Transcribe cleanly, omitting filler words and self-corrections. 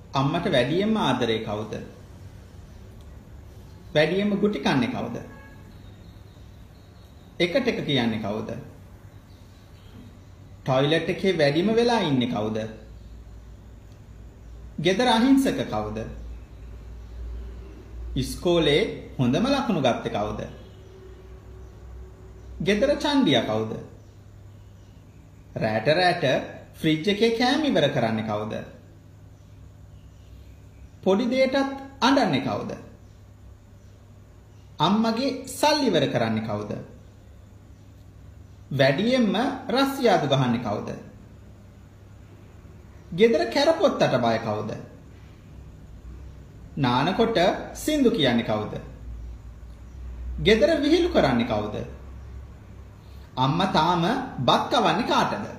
අම්මට වැඩියෙන්ම ආදරේ කවුද? වැඩියෙන්ම ගුටි කන්නේ කවුද? එකට එක කියන්නේ කවුද? টয়ලට් එකේ වැඩිම වෙලා ඉන්නේ කවුද? ගෙදර අහිංසක කවුද? ඉස්කෝලේ හොඳම ලකුණු ගත්තේ කවුද? ගෙදර චණ්ඩියා කවුද? රැට ෆ්‍රිජ් එකේ කෑම ඉවර කරන්නේ කවුද? පොඩි දෙයටත් අඬන්නේ කවුද? අම්මගේ සල්ලි ඉවර කරන්නේ කවුද? වැඩියෙන්ම රස්සියාදු ගහන්නේ කවුද? ගෙදර කැරපොත්තට බය කවුද? නානකොට සින්දු කියන්නේ කවුද? ගෙදර විහිළු කරන්නේ කවුද? අම්මා තාම බත් කවන්නේ කාටද?